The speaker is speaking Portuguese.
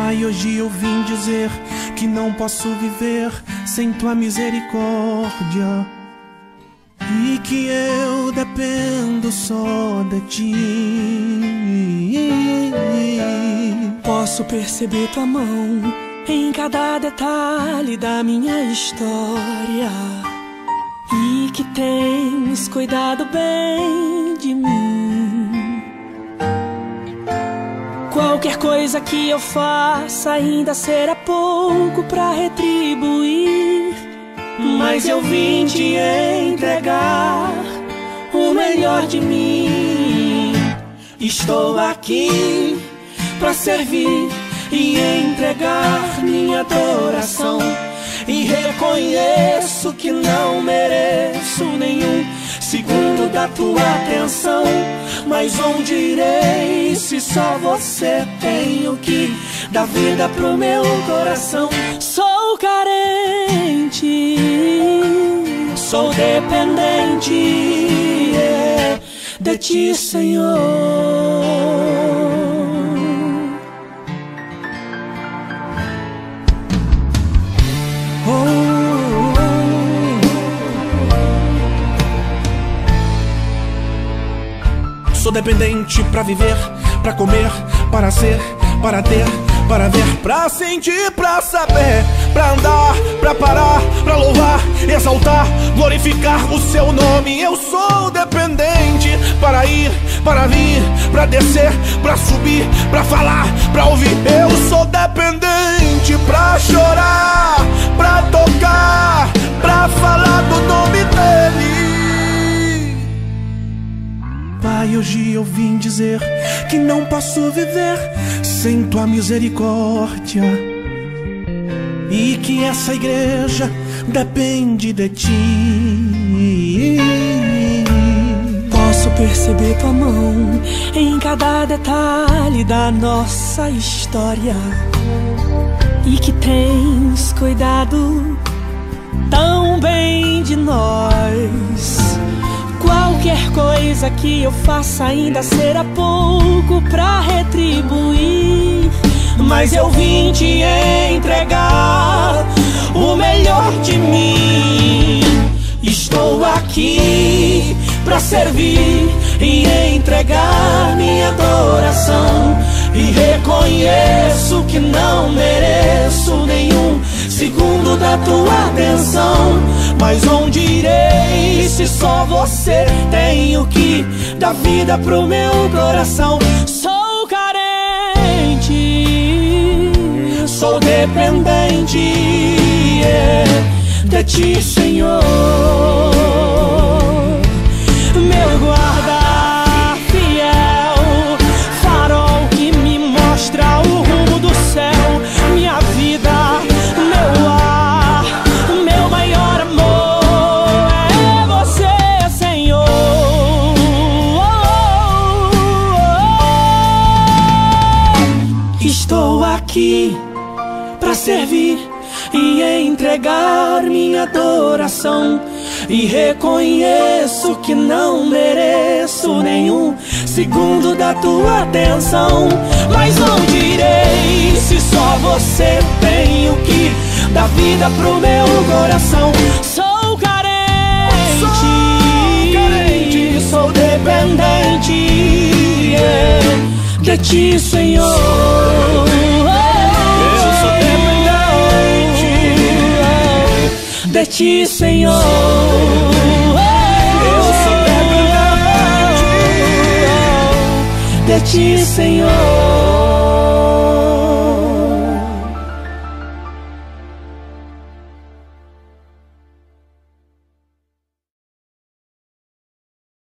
Pai, hoje eu vim dizer que não posso viver sem tua misericórdia e que eu dependo só de ti. Posso perceber tua mão em cada detalhe da minha história e que tens cuidado bem de mim. Qualquer coisa que eu faça ainda será pouco pra retribuir, mas eu vim te entregar o melhor de mim. Estou aqui pra servir e entregar minha adoração, e reconheço que não mereço nenhum segundo da tua atenção. Mas onde irei se só você tem o que dá vida pro meu coração? Sou carente, sou dependente de ti, Senhor. Sou dependente pra viver, pra comer, para ser, para ter, para ver, pra sentir, pra saber, pra andar, pra parar, pra louvar, exaltar, glorificar o seu nome. Eu sou dependente para ir, para vir, pra descer, pra subir, pra falar, pra ouvir. Eu sou dependente pra chorar, pra tocar, pra falar do nome dele. Pai, hoje eu vim dizer que não posso viver sem tua misericórdia e que essa igreja depende de ti. Posso perceber tua mão em cada detalhe da nossa história e que tens cuidado tão bem de nós. Qualquer coisa que eu faça ainda será pouco pra retribuir, mas eu vim te entregar o melhor de mim. Estou aqui pra servir e entregar minha adoração, e reconheço que não mereço nenhum segundo da tua atenção. Mas onde irei se só você tem o que dá vida pro meu coração? Sou carente, sou dependente de ti, Senhor. Meu guarda fiel, farol que me mostra o rumo do céu, minha vida, meu ar, meu maior amor é você, Senhor. Estou aqui pra servir e entregar minha adoração, e reconheço que não mereço nenhum segundo da tua atenção. Mas onde irei se só você tem o que dá vida pro meu coração? Sou carente, sou dependente de ti, Senhor. De ti, Senhor. Eu sou dependente de ti, Senhor.